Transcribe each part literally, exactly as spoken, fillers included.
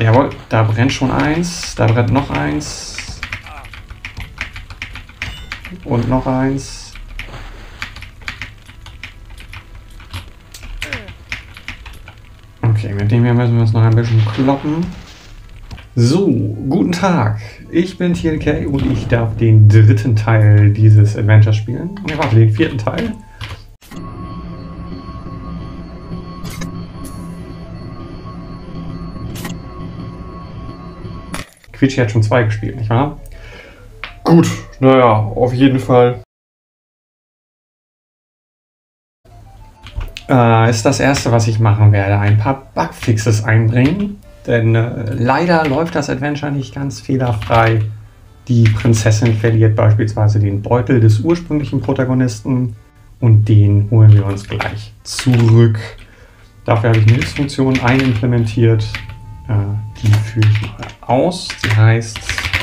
Jawohl, da brennt schon eins. Da brennt noch eins. Und noch eins. Okay, mit dem hier müssen wir uns noch ein bisschen kloppen. So, guten Tag. Ich bin T L K und ich darf den dritten Teil dieses Adventures spielen. Ne, warte, den vierten Teil. Quietschi hat schon zwei gespielt, nicht wahr? Gut, naja, auf jeden Fall. Äh, ist das erste, was ich machen werde, ein paar Bugfixes einbringen. Denn äh, leider läuft das Adventure nicht ganz fehlerfrei. Die Prinzessin verliert beispielsweise den Beutel des ursprünglichen Protagonisten und den holen wir uns gleich zurück. Dafür habe ich eine Hilfsfunktion einimplementiert. Äh, die führe ich mal aus. Sie heißt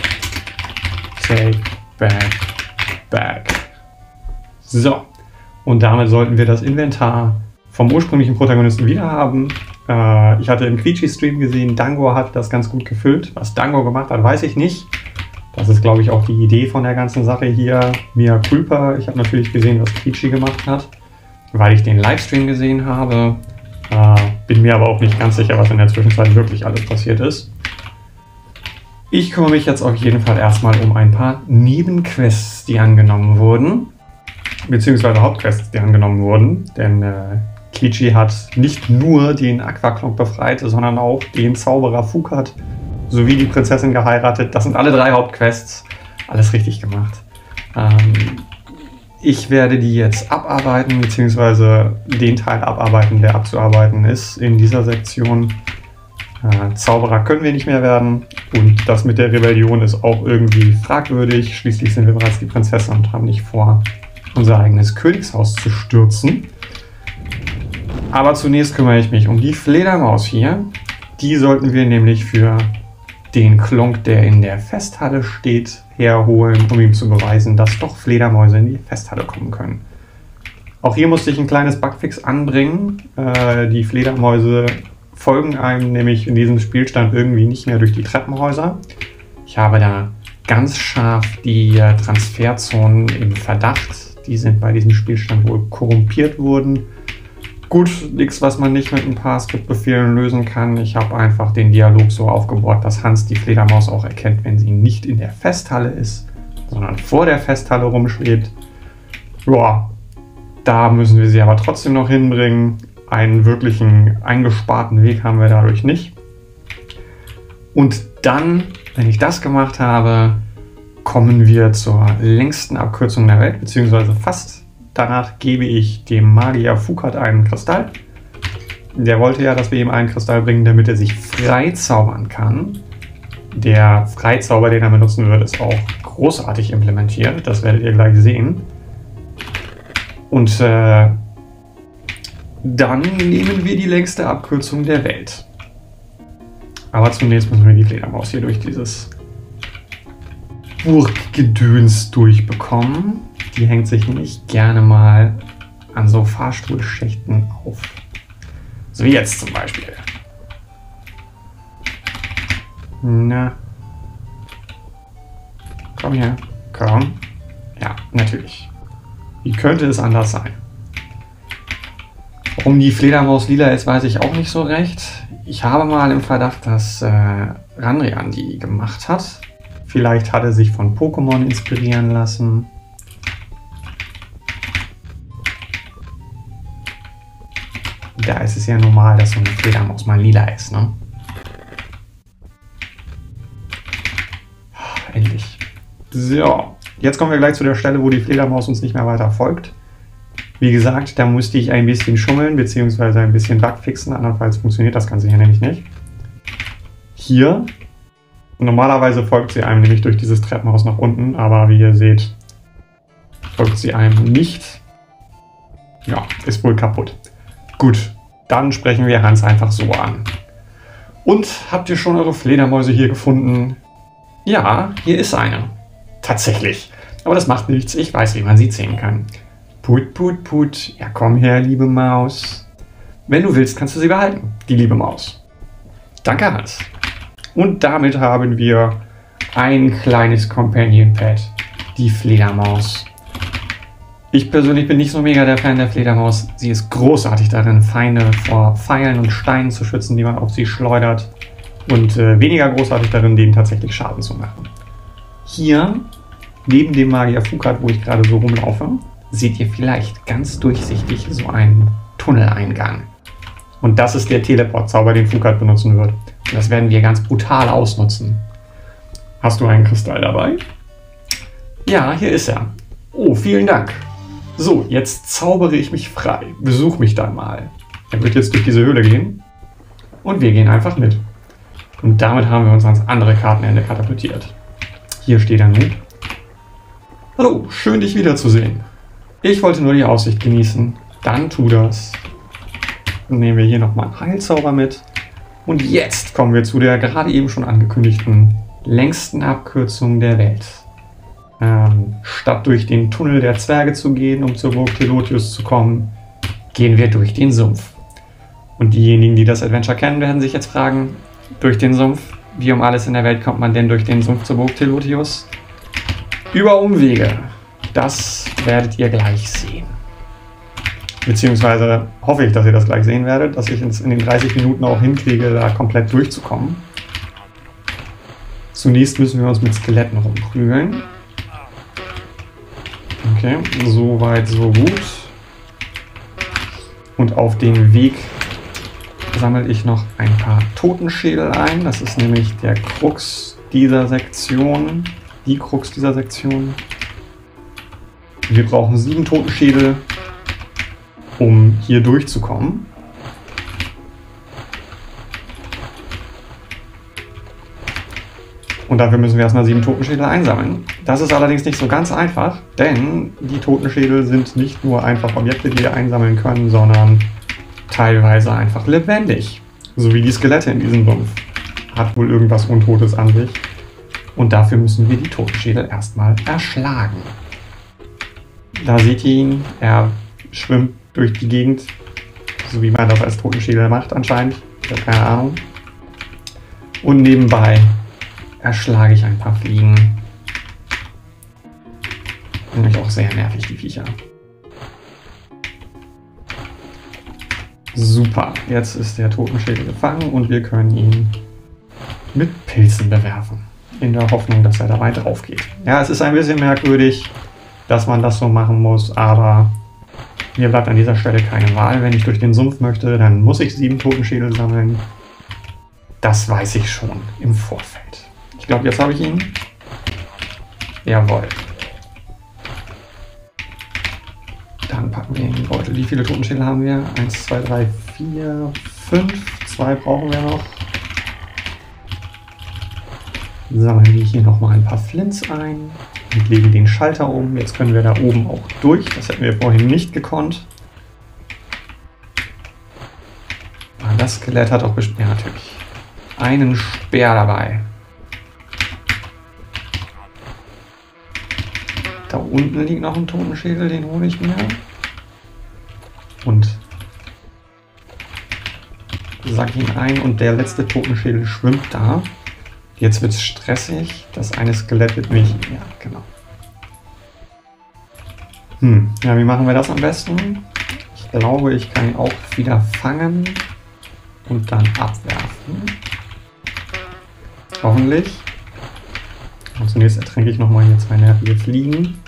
Take Back Back. So, und damit sollten wir das Inventar vom ursprünglichen Protagonisten wieder haben. Äh, ich hatte im Quietschi-Stream gesehen, Dango hat das ganz gut gefüllt. Was Dango gemacht hat, weiß ich nicht. Das ist, glaube ich, auch die Idee von der ganzen Sache hier. Mea culpa. Ich habe natürlich gesehen, was Quietschi gemacht hat, weil ich den Livestream gesehen habe. Äh, bin mir aber auch nicht ganz sicher, was in der Zwischenzeit wirklich alles passiert ist. Ich kümmere mich jetzt auf jeden Fall erstmal um ein paar Nebenquests, die angenommen wurden. Beziehungsweise Hauptquests, die angenommen wurden. Denn äh, Quietschi hat nicht nur den Aquaclonk befreit, sondern auch den Zauberer Fukat sowie die Prinzessin geheiratet. Das sind alle drei Hauptquests. Alles richtig gemacht. Ähm, ich werde die jetzt abarbeiten, beziehungsweise den Teil abarbeiten, der abzuarbeiten ist in dieser Sektion. Äh, Zauberer können wir nicht mehr werden und das mit der Rebellion ist auch irgendwie fragwürdig. Schließlich sind wir bereits die Prinzessin und haben nicht vor, unser eigenes Königshaus zu stürzen. Aber zunächst kümmere ich mich um die Fledermaus hier. Die sollten wir nämlich für den Klonk, der in der Festhalle steht, herholen, um ihm zu beweisen, dass doch Fledermäuse in die Festhalle kommen können. Auch hier musste ich ein kleines Bugfix anbringen. Äh, die Fledermäuse folgen einem nämlich in diesem Spielstand irgendwie nicht mehr durch die Treppenhäuser. Ich habe da ganz scharf die äh, Transferzonen im Verdacht. Die sind bei diesem Spielstand wohl korrumpiert worden. Gut, nichts, was man nicht mit ein paar Skriptbefehlen lösen kann. Ich habe einfach den Dialog so aufgebaut, dass Hans die Fledermaus auch erkennt, wenn sie nicht in der Festhalle ist, sondern vor der Festhalle rumschwebt. Ja, da müssen wir sie aber trotzdem noch hinbringen. Einen wirklichen eingesparten Weg haben wir dadurch nicht. Und dann, wenn ich das gemacht habe, kommen wir zur längsten Abkürzung der Welt, beziehungsweise fast. Danach gebe ich dem Magier Fukat einen Kristall. Der wollte ja, dass wir ihm einen Kristall bringen, damit er sich freizaubern kann. Der Freizauber, den er benutzen wird, ist auch großartig implementiert. Das werdet ihr gleich sehen. Und äh, dann nehmen wir die längste Abkürzung der Welt. Aber zunächst müssen wir die Fledermaus hier durch dieses Burggedöns durchbekommen. Die hängt sich nämlich gerne mal an so Fahrstuhlschächten auf. So wie jetzt zum Beispiel. Na. Komm her. Komm. Ja, natürlich. Wie könnte es anders sein? Warum die Fledermaus lila ist, weiß ich auch nicht so recht. Ich habe mal im Verdacht, dass äh, Ranrian die gemacht hat. Vielleicht hat er sich von Pokémon inspirieren lassen. Da ist es ja normal, dass so eine Fledermaus mal lila ist, ne? Endlich. So, jetzt kommen wir gleich zu der Stelle, wo die Fledermaus uns nicht mehr weiter folgt. Wie gesagt, da musste ich ein bisschen schummeln, beziehungsweise ein bisschen Bugfixen, andernfalls funktioniert das Ganze hier nämlich nicht. Hier, normalerweise folgt sie einem nämlich durch dieses Treppenhaus nach unten, aber wie ihr seht, folgt sie einem nicht. Ja, ist wohl kaputt. Gut, dann sprechen wir Hans einfach so an. Und habt ihr schon eure Fledermäuse hier gefunden? Ja, hier ist eine. Tatsächlich. Aber das macht nichts, ich weiß, wie man sie zähmen kann. Put, put, put. Ja, komm her, liebe Maus. Wenn du willst, kannst du sie behalten, die liebe Maus. Danke, Hans. Und damit haben wir ein kleines Companion Pet, die Fledermaus. Ich persönlich bin nicht so mega der Fan der Fledermaus. Sie ist großartig darin, Feinde vor Pfeilen und Steinen zu schützen, die man auf sie schleudert. Und äh, weniger großartig darin, denen tatsächlich Schaden zu machen. Hier, neben dem Magier Fukat, wo ich gerade so rumlaufe, seht ihr vielleicht ganz durchsichtig so einen Tunneleingang. Und das ist der Teleport-Zauber, den Fukat benutzen wird. Und das werden wir ganz brutal ausnutzen. Hast du einen Kristall dabei? Ja, hier ist er. Oh, vielen Dank. So, jetzt zaubere ich mich frei. Besuch mich dann mal. Er wird jetzt durch diese Höhle gehen. Und wir gehen einfach mit. Und damit haben wir uns ans andere Kartenende katapultiert. Hier steht er nun. Hallo, schön dich wiederzusehen. Ich wollte nur die Aussicht genießen. Dann tu das. Dann nehmen wir hier nochmal einen Heilzauber mit. Und jetzt kommen wir zu der gerade eben schon angekündigten längsten Abkürzung der Welt. Ähm, statt durch den Tunnel der Zwerge zu gehen, um zur Burg Telotius zu kommen, gehen wir durch den Sumpf. Und diejenigen, die das Adventure kennen, werden sich jetzt fragen, durch den Sumpf? Wie um alles in der Welt kommt man denn durch den Sumpf zur Burg Telotius? Über Umwege. Das werdet ihr gleich sehen. Beziehungsweise hoffe ich, dass ihr das gleich sehen werdet, dass ich es in den dreißig Minuten auch hinkriege, da komplett durchzukommen. Zunächst müssen wir uns mit Skeletten rumprügeln. Okay, so weit, so gut. Und auf dem Weg sammle ich noch ein paar Totenschädel ein. Das ist nämlich der Krux dieser Sektion. Die Krux dieser Sektion. Wir brauchen sieben Totenschädel, um hier durchzukommen. Und dafür müssen wir erstmal sieben Totenschädel einsammeln. Das ist allerdings nicht so ganz einfach, denn die Totenschädel sind nicht nur einfach Objekte, die wir einsammeln können, sondern teilweise einfach lebendig. So wie die Skelette in diesem Sumpf. Hat wohl irgendwas Untotes an sich. Und dafür müssen wir die Totenschädel erstmal erschlagen. Da seht ihr ihn, er schwimmt durch die Gegend, so wie man das als Totenschädel macht anscheinend. Ich habe keine Ahnung. Und nebenbei erschlage ich ein paar Fliegen. Nämlich auch sehr nervig, die Viecher. Super, jetzt ist der Totenschädel gefangen und wir können ihn mit Pilzen bewerfen. In der Hoffnung, dass er dabei drauf geht. Ja, es ist ein bisschen merkwürdig, dass man das so machen muss, aber mir bleibt an dieser Stelle keine Wahl. Wenn ich durch den Sumpf möchte, dann muss ich sieben Totenschädel sammeln. Das weiß ich schon im Vorfeld. Ich glaube, jetzt habe ich ihn. Jawohl. Dann packen wir in den Beutel. Wie viele Totenschädel haben wir? eins, zwei, drei, vier, fünf. zwei brauchen wir noch. Sammeln wir hier nochmal ein paar Flints ein und legen den Schalter um. Jetzt können wir da oben auch durch. Das hätten wir vorhin nicht gekonnt. Ah, das Skelett hat auch bestimmt, ja, natürlich einen Speer dabei. Da unten liegt noch ein Totenschädel, den hole ich mir. Und sack ihn ein und der letzte Totenschädel schwimmt da. Jetzt wird es stressig. Das eine Skelett wird mich... Ja, genau. Hm, ja, wie machen wir das am besten? Ich glaube, ich kann ihn auch wieder fangen und dann abwerfen. Hoffentlich. Und zunächst ertränke ich nochmal hier zwei nervige Fliegen.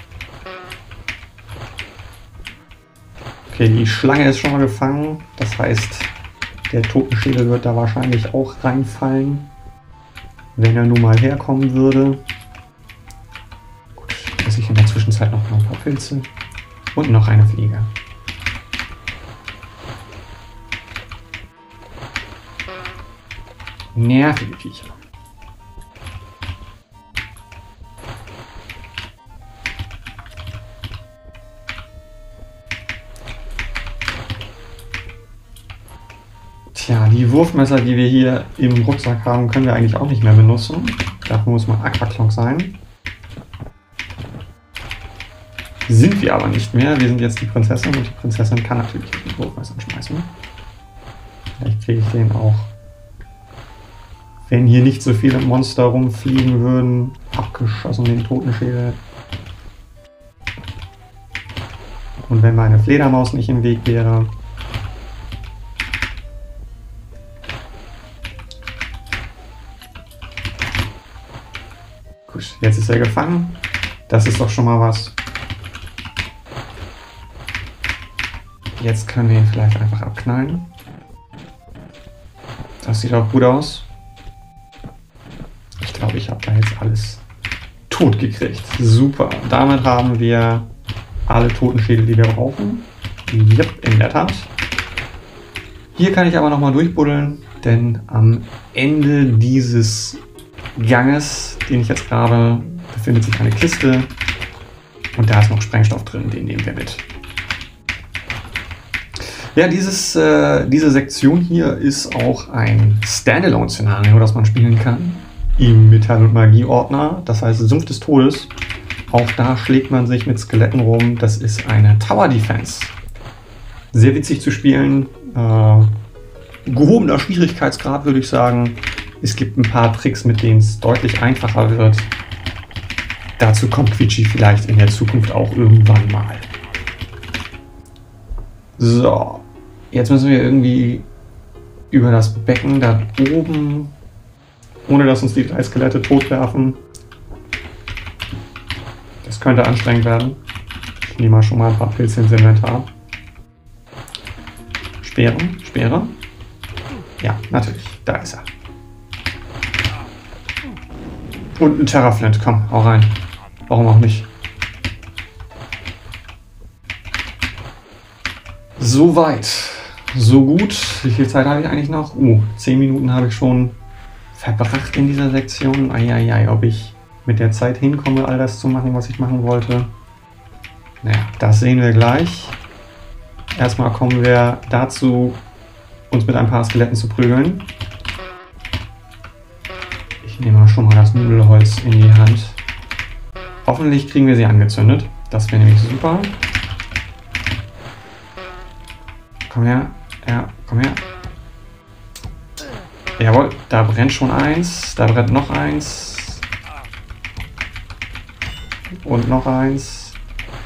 Okay, die Schlange ist schon mal gefangen. Das heißt, der Totenschädel wird da wahrscheinlich auch reinfallen, wenn er nun mal herkommen würde. Gut, esse ich in der Zwischenzeit noch ein paar Pilze und noch eine Fliege. Nervige Viecher. Tja, die Wurfmesser, die wir hier im Rucksack haben, können wir eigentlich auch nicht mehr benutzen. Dafür muss man Aquaclonk sein. Sind wir aber nicht mehr. Wir sind jetzt die Prinzessin und die Prinzessin kann natürlich mit Wurfmessern schmeißen. Vielleicht kriege ich den auch wenn hier nicht so viele Monster rumfliegen würden. Abgeschossen den Totenschädel. Und wenn meine Fledermaus nicht im Weg wäre. Gut, jetzt ist er gefangen. Das ist doch schon mal was. Jetzt können wir ihn vielleicht einfach abknallen. Das sieht auch gut aus. Ich glaube, ich habe da jetzt alles tot gekriegt. Super. Damit haben wir alle Totenschädel, die wir brauchen. Yep, in der Tat. Hier kann ich aber nochmal durchbuddeln, denn am Ende dieses Ganges, den ich jetzt grabe, befindet sich eine Kiste. Und da ist noch Sprengstoff drin, den nehmen wir mit. Ja, dieses, äh, diese Sektion hier ist auch ein Standalone-Szenario, das man spielen kann. Im Metall- und Magie-Ordner, das heißt Sumpf des Todes. Auch da schlägt man sich mit Skeletten rum. Das ist eine Tower Defense. Sehr witzig zu spielen. Äh, gehobener Schwierigkeitsgrad, würde ich sagen. Es gibt ein paar Tricks, mit denen es deutlich einfacher wird. Dazu kommt Quietschi vielleicht in der Zukunft auch irgendwann mal. So, jetzt müssen wir irgendwie über das Becken da oben, ohne dass uns die drei Skelette totwerfen. Das könnte anstrengend werden. Ich nehme mal schon mal ein paar Pilze ins Inventar. Speere, Speere. Ja, natürlich, da ist er. Und ein Terraflint, komm, hau rein. Warum auch nicht? So weit, so gut. Wie viel Zeit habe ich eigentlich noch? Uh, zehn Minuten habe ich schon verbracht in dieser Sektion. Eieiei, ob ich mit der Zeit hinkomme, all das zu machen, was ich machen wollte. Naja, das sehen wir gleich. Erstmal kommen wir dazu, uns mit ein paar Skeletten zu prügeln. Ich nehme mal schon mal das Nudelholz in die Hand. Hoffentlich kriegen wir sie angezündet. Das wäre nämlich super. Komm her. Ja, komm her. Jawohl, da brennt schon eins. Da brennt noch eins. Und noch eins.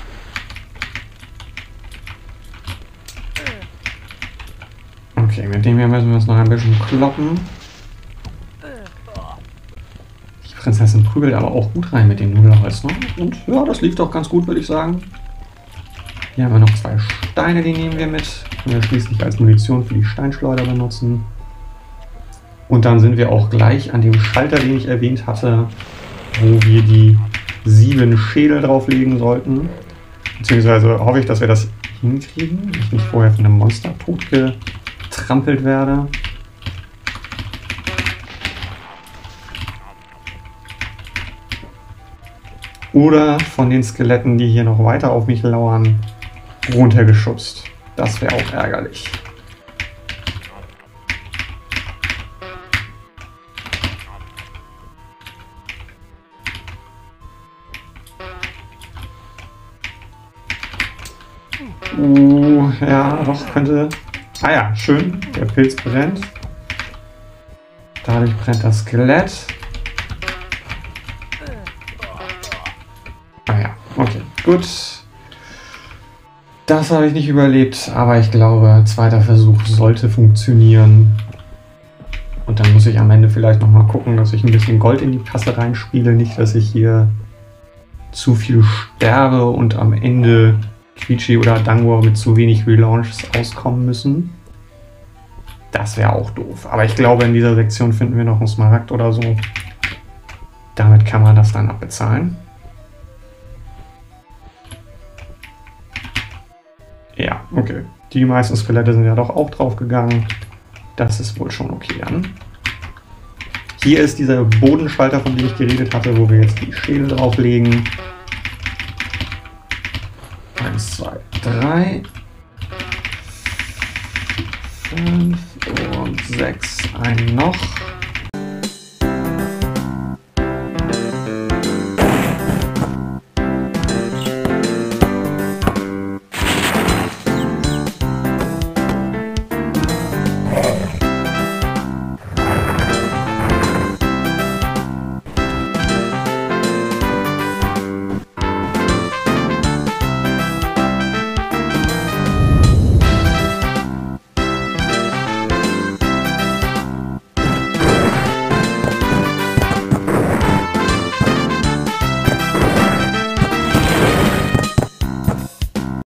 Okay, mit dem hier müssen wir uns noch ein bisschen kloppen. Die Prinzessin prügelt aber auch gut rein mit dem Nudelholz, ne? Und ja, das lief doch ganz gut, würde ich sagen. Hier haben wir noch zwei Steine, die nehmen wir mit. Können wir schließlich als Munition für die Steinschleuder benutzen. Und dann sind wir auch gleich an dem Schalter, den ich erwähnt hatte, wo wir die sieben Schädel drauflegen sollten. Beziehungsweise hoffe ich, dass wir das hinkriegen, ich nicht vorher von einem Monster totgetrampelt werde. Oder von den Skeletten, die hier noch weiter auf mich lauern, runtergeschubst. Das wäre auch ärgerlich. Uh, ja, doch, könnte... Ah ja, schön. Der Pilz brennt. Dadurch brennt das Skelett. Ah ja, okay, gut. Das habe ich nicht überlebt, aber ich glaube, zweiter Versuch sollte funktionieren. Und dann muss ich am Ende vielleicht nochmal gucken, dass ich ein bisschen Gold in die Kasse reinspiele. Nicht, dass ich hier zu viel sterbe und am Ende Quietschi oder Dango mit zu wenig Relaunches auskommen müssen. Das wäre auch doof. Aber ich glaube, in dieser Sektion finden wir noch einen Smaragd oder so. Damit kann man das dann abbezahlen. Ja, okay. Die meisten Skelette sind ja doch auch draufgegangen. Das ist wohl schon okay dann. Hier ist dieser Bodenschalter, von dem ich geredet hatte, wo wir jetzt die Schädel drauflegen. Eins, zwei, drei, fünf und sechs. Einen noch.